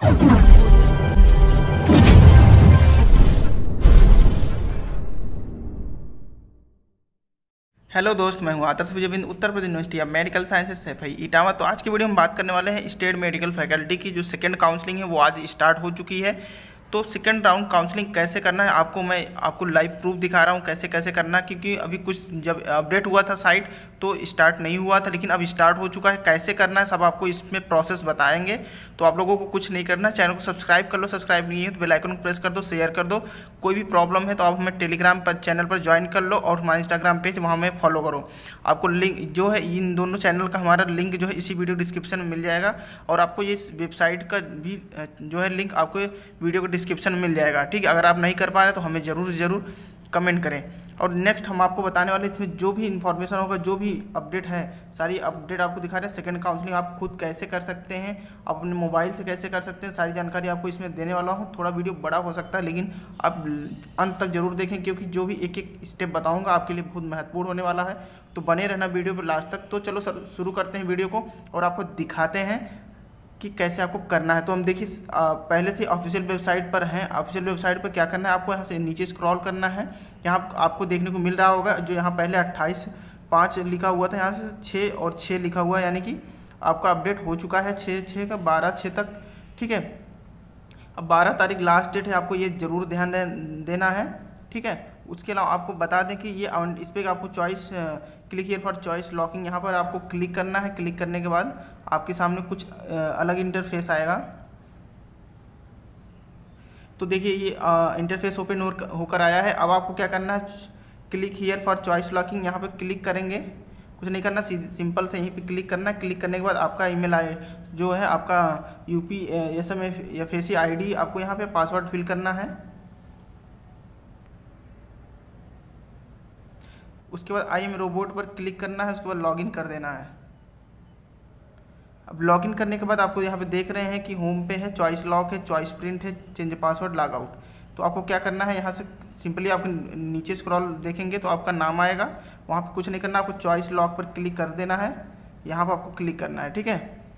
Hello दोस्त, मैं हूं Adarsh Vijaybind, Uttar Pradesh university of medical sciences Saifai Etawah. तो आज की वीडियो में बात करने वाले हैं स्टेट मेडिकल फैकल्टी की जो सेकंड काउंसलिंग है वो आज स्टार्ट हो चुकी है। तो सेकंड राउंड काउंसलिंग कैसे करना है मैं आपको लाइव प्रूफ दिखा रहा हूँ कैसे कैसे करना है, क्योंकि अभी कुछ जब अपडेट हुआ था साइट तो स्टार्ट नहीं हुआ था, लेकिन अब स्टार्ट हो चुका है। कैसे करना है सब आपको इसमें प्रोसेस बताएंगे। तो आप लोगों को कुछ नहीं करना, चैनल को सब्सक्राइब कर लो, सब्सक्राइब नहीं है तो बेल आइकन को प्रेस कर दो, शेयर कर दो। कोई भी प्रॉब्लम है तो आप हमें टेलीग्राम पर चैनल पर ज्वाइन कर लो और हमारे इंस्टाग्राम पेज वहाँ में फॉलो करो। आपको लिंक जो है इन दोनों चैनल का हमारा लिंक जो है इसी वीडियो डिस्क्रिप्शन में मिल जाएगा, और आपको ये वेबसाइट का भी जो है लिंक आपको वीडियो के डिस्क्रिप्शन में मिल जाएगा। ठीक है, अगर आप नहीं कर पा रहे तो हमें ज़रूर कमेंट करें। और नेक्स्ट हम आपको बताने वाले इसमें जो भी इन्फॉर्मेशन होगा, जो भी अपडेट है, सारी अपडेट आपको दिखा रहे हैं। सेकंड काउंसलिंग आप खुद कैसे कर सकते हैं, अपने मोबाइल से कैसे कर सकते हैं, सारी जानकारी आपको इसमें देने वाला हूं। थोड़ा वीडियो बड़ा हो सकता है, लेकिन आप अंत तक जरूर देखें, क्योंकि जो भी एक एक स्टेप बताऊंगा आपके लिए बहुत महत्वपूर्ण होने वाला है। तो बने रहना वीडियो पर लास्ट तक। तो चलो शुरू करते हैं वीडियो को और आपको दिखाते हैं कि कैसे आपको करना है। तो हम देखिए पहले से ऑफिशियल वेबसाइट पर हैं। ऑफिशियल वेबसाइट पर क्या करना है, आपको यहाँ से नीचे स्क्रॉल करना है। यहाँ आपको देखने को मिल रहा होगा जो यहाँ पहले 28/5 लिखा हुआ था, यहाँ से 6 और 6 लिखा हुआ है, यानी कि आपका अपडेट हो चुका है 6/6 का 12/6 तक। ठीक है, अब 12 तारीख लास्ट डेट है, आपको ये ज़रूर ध्यान देना है। ठीक है, उसके अलावा आपको बता दें कि ये इस पर आपको choice click here for choice locking, यहाँ पर आपको क्लिक करना है। क्लिक करने के बाद आपके सामने कुछ अलग इंटरफेस आएगा। तो देखिए ये इंटरफेस ओपन होकर आया है। अब आपको क्या करना है, click here for choice locking, यहाँ पे क्लिक करेंगे। कुछ नहीं करना, सिंपल से यहीं पे क्लिक करना है। क्लिक करने के बाद आपका ईमेल जो है आपका UPSMFAC ID, आपको यहाँ पे पासवर्ड फिल करना है। उसके बाद आई एम रोबोट पर क्लिक करना है, उसके बाद लॉगिन कर देना है। अब लॉगिन करने के बाद आपको यहाँ पे देख रहे हैं कि होम पे है, चॉइस लॉक है, चॉइस प्रिंट है, चेंज पासवर्ड, लॉग आउट। तो आपको क्या करना है, यहाँ से सिंपली आप नीचे स्क्रॉल देखेंगे तो आपका नाम आएगा, वहाँ पे कुछ नहीं करना, आपको चॉइस लॉक पर क्लिक कर देना है। यहाँ पर आपको क्लिक करना है। ठीक है,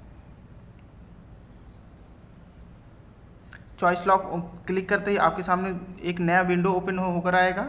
चॉइस लॉक क्लिक करते ही आपके सामने एक नया विंडो ओपन होकर आएगा।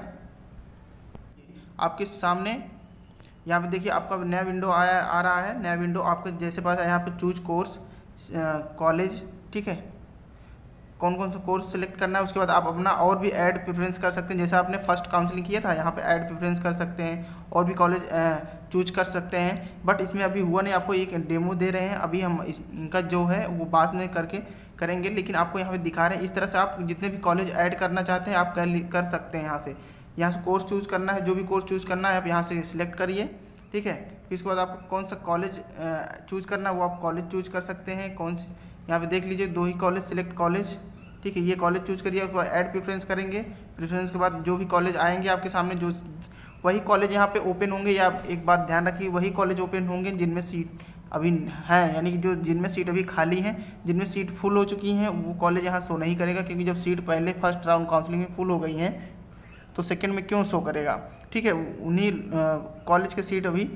आपके सामने यहाँ पे देखिए आपका नया विंडो आ रहा है। नया विंडो आपके जैसे पास है, यहाँ पे चूज कोर्स कॉलेज। ठीक है, कौन कौन सा कोर्स सेलेक्ट करना है। उसके बाद आप अपना और भी ऐड प्रेफरेंस कर सकते हैं, जैसे आपने फर्स्ट काउंसलिंग किया था, यहाँ पे ऐड प्रेफरेंस कर सकते हैं और भी कॉलेज चूज कर सकते हैं। बट इसमें अभी हुआ नहीं, आपको एक डेमो दे रहे हैं, अभी हम इनका जो है वो बाद में करेंगे, लेकिन आपको यहाँ पे दिखा रहे हैं। इस तरह से आप जितने भी कॉलेज ऐड करना चाहते हैं आप कर सकते हैं। यहाँ से कोर्स चूज़ करना है, जो भी कोर्स चूज़ करना है आप यहाँ से सिलेक्ट करिए। ठीक है, फिर उसके बाद आपको कौन सा कॉलेज चूज़ करना है वो आप कॉलेज चूज़ कर सकते हैं। कौन सी यहाँ पे देख लीजिए 2 ही कॉलेज, सिलेक्ट कॉलेज। ठीक है, ये कॉलेज चूज़ करिए, उसके बाद ऐड प्रेफरेंस करेंगे। प्रेफरेंस के बाद जो भी कॉलेज आएंगे आपके सामने, जो वही कॉलेज यहाँ पे ओपन होंगे। या एक बात ध्यान रखिए, वही कॉलेज ओपन होंगे जिनमें सीट अभी हैं, यानी कि जिनमें सीट अभी खाली हैं। जिनमें सीट फुल हो चुकी हैं वो कॉलेज यहाँ शो नहीं करेगा, क्योंकि जब सीट पहले फर्स्ट राउंड काउंसलिंग में फुल हो गई हैं तो सेकंड में क्यों शो करेगा। ठीक है, उन्हीं कॉलेज के सीट अभी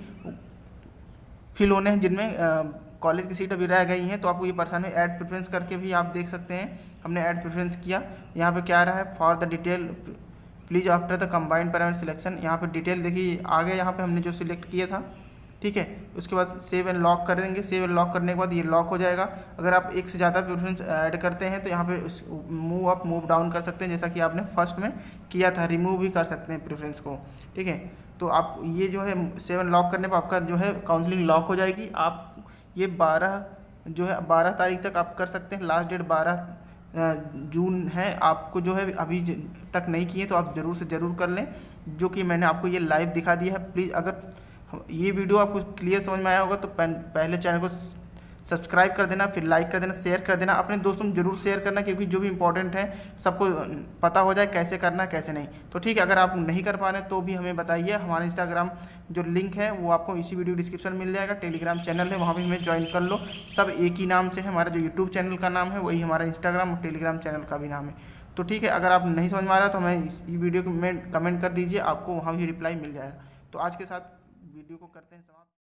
फिल होने हैं जिनमें कॉलेज की सीट अभी रह गई हैं। तो आपको ये परेशानी, ऐड प्रेफरेंस करके भी आप देख सकते हैं। हमने ऐड प्रेफरेंस किया, यहाँ पे क्या आ रहा है, for the detail please after the combined parameter selection. यहाँ पे डिटेल देखिए आ गया, यहाँ पे हमने जो सिलेक्ट किया था। ठीक है, उसके बाद सेव एंड लॉक कर देंगे। सेव एंड लॉक करने के बाद ये लॉक हो जाएगा। अगर आप एक से ज़्यादा प्रेफरेंस ऐड करते हैं तो यहाँ पे मूव अप मूव डाउन कर सकते हैं, जैसा कि आपने फर्स्ट में किया था। रिमूव भी कर सकते हैं प्रेफरेंस को। ठीक है, तो आप ये जो है सेव एंड लॉक करने पर आपका जो है काउंसलिंग लॉक हो जाएगी। आप ये 12 तारीख तक आप कर सकते हैं। लास्ट डेट 12 जून है। आपको जो है अभी तक नहीं किए तो आप ज़रूर से ज़रूर कर लें, जो कि मैंने आपको ये लाइव दिखा दिया है। प्लीज़ अगर ये वीडियो आपको क्लियर समझ में आया होगा तो पहले चैनल को सब्सक्राइब कर देना, फिर लाइक कर देना, शेयर कर देना। अपने दोस्तों में जरूर शेयर करना, क्योंकि जो भी इंपॉर्टेंट है सबको पता हो जाए कैसे करना कैसे नहीं। तो ठीक है, अगर आप नहीं कर पा रहे तो भी हमें बताइए। हमारा इंस्टाग्राम जो लिंक है वो आपको इसी वीडियो डिस्क्रिप्शन में मिल जाएगा। टेलीग्राम चैनल है, वहाँ भी हमें ज्वाइन कर लो। सब एक ही नाम से है, हमारा जो यूट्यूब चैनल का नाम है वही हमारा इंस्टाग्राम और टेलीग्राम चैनल का भी नाम है। तो ठीक है, अगर आप नहीं समझ में आ रहा तो हमें इस वीडियो में कमेंट कर दीजिए, आपको वहाँ भी रिप्लाई मिल जाएगा। तो आज के साथ वीडियो को करते हैं समाप्त।